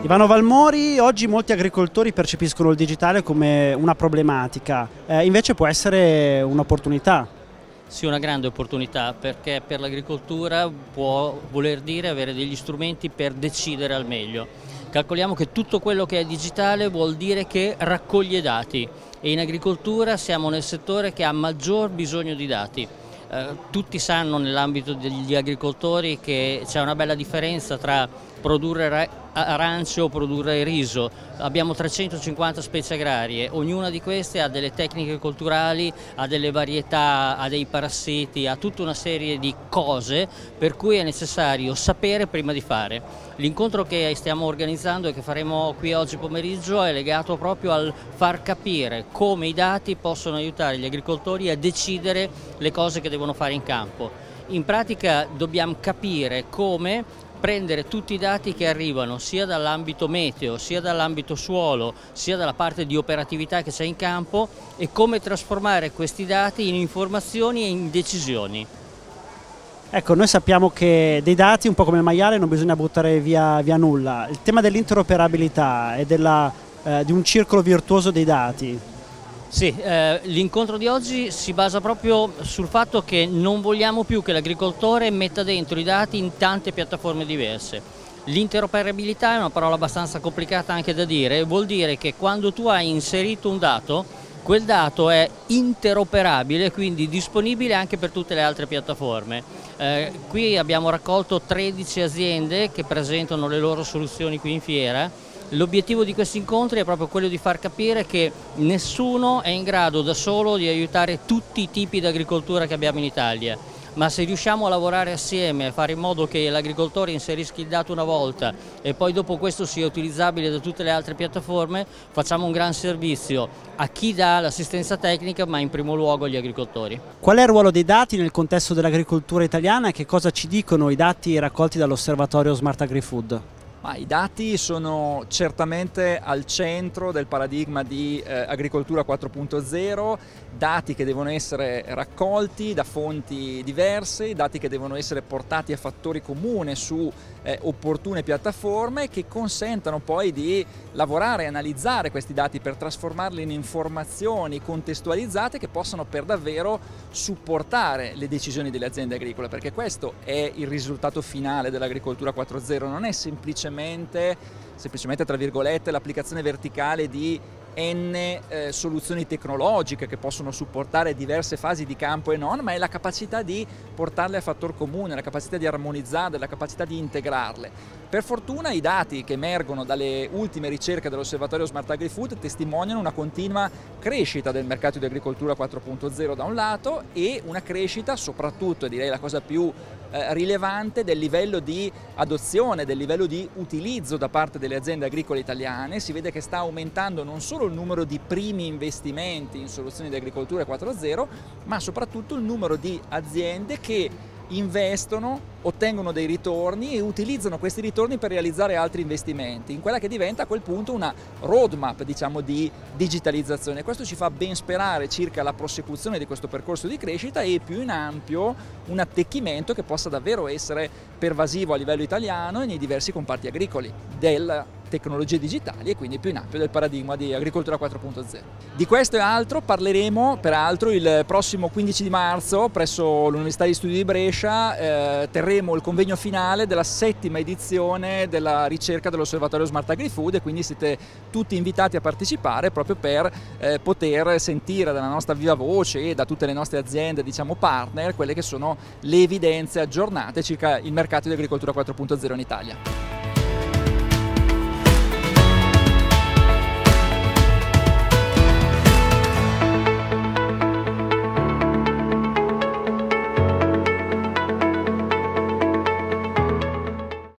Ivano Valmori, oggi molti agricoltori percepiscono il digitale come una problematica, invece può essere un'opportunità. Sì, una grande opportunità, perché per l'agricoltura può voler dire avere degli strumenti per decidere al meglio. Calcoliamo che tutto quello che è digitale vuol dire che raccoglie dati e in agricoltura siamo nel settore che ha maggior bisogno di dati. Tutti sanno nell'ambito degli agricoltori che c'è una bella differenza tra produrre arance o produrre riso. Abbiamo 350 specie agrarie, ognuna di queste ha delle tecniche culturali, ha delle varietà, ha dei parassiti, ha tutta una serie di cose per cui è necessario sapere prima di fare. L'incontro che stiamo organizzando e che faremo qui oggi pomeriggio è legato proprio al far capire come i dati possono aiutare gli agricoltori a decidere le cose che devono fare in campo. In pratica dobbiamo capire come prendere tutti i dati che arrivano sia dall'ambito meteo, sia dall'ambito suolo, sia dalla parte di operatività che c'è in campo e come trasformare questi dati in informazioni e in decisioni. Ecco, noi sappiamo che dei dati, un po' come il maiale, non bisogna buttare via nulla. Il tema dell'interoperabilità e di un circolo virtuoso dei dati. Sì, l'incontro di oggi si basa proprio sul fatto che non vogliamo più che l'agricoltore metta dentro i dati in tante piattaforme diverse. L'interoperabilità è una parola abbastanza complicata anche da dire, vuol dire che quando tu hai inserito un dato, quel dato è interoperabile, quindi disponibile anche per tutte le altre piattaforme. Qui abbiamo raccolto 13 aziende che presentano le loro soluzioni qui in fiera. L'obiettivo di questi incontri è proprio quello di far capire che nessuno è in grado da solo di aiutare tutti i tipi di agricoltura che abbiamo in Italia, ma se riusciamo a lavorare assieme, a fare in modo che l'agricoltore inserisca il dato una volta e poi dopo questo sia utilizzabile da tutte le altre piattaforme, facciamo un gran servizio a chi dà l'assistenza tecnica, ma in primo luogo agli agricoltori. Qual è il ruolo dei dati nel contesto dell'agricoltura italiana e che cosa ci dicono i dati raccolti dall'osservatorio Smart AgriFood? I dati sono certamente al centro del paradigma di agricoltura 4.0, dati che devono essere raccolti da fonti diverse, dati che devono essere portati a fattori comuni su opportune piattaforme che consentano poi di lavorare e analizzare questi dati per trasformarli in informazioni contestualizzate che possano per davvero supportare le decisioni delle aziende agricole, perché questo è il risultato finale dell'agricoltura 4.0, non è semplicemente tra virgolette l'applicazione verticale di soluzioni tecnologiche che possono supportare diverse fasi di campo e non, ma è la capacità di portarle a fattor comune, la capacità di armonizzarle, la capacità di integrarle. Per fortuna i dati che emergono dalle ultime ricerche dell'osservatorio Smart AgriFood testimoniano una continua crescita del mercato di agricoltura 4.0 da un lato e una crescita soprattutto, direi la cosa più rilevante, del livello di adozione, del livello di utilizzo da parte delle aziende agricole italiane. Si vede che sta aumentando non solo il numero di primi investimenti in soluzioni di agricoltura 4.0, ma soprattutto il numero di aziende che investono, ottengono dei ritorni e utilizzano questi ritorni per realizzare altri investimenti, in quella che diventa a quel punto una roadmap, diciamo, di digitalizzazione. Questo ci fa ben sperare circa la prosecuzione di questo percorso di crescita e più in ampio un attecchimento che possa davvero essere pervasivo a livello italiano e nei diversi comparti agricoli delle tecnologie digitali e quindi più in ampio del paradigma di agricoltura 4.0. Di questo e altro parleremo peraltro il prossimo 15 di marzo presso l'Università di Studi di Brescia. Terremo il convegno finale della 7ª edizione della ricerca dell'osservatorio Smart AgriFood e quindi siete tutti invitati a partecipare proprio per poter sentire dalla nostra viva voce e da tutte le nostre aziende, diciamo partner, quelle che sono le evidenze aggiornate circa il mercato di agricoltura 4.0 in Italia.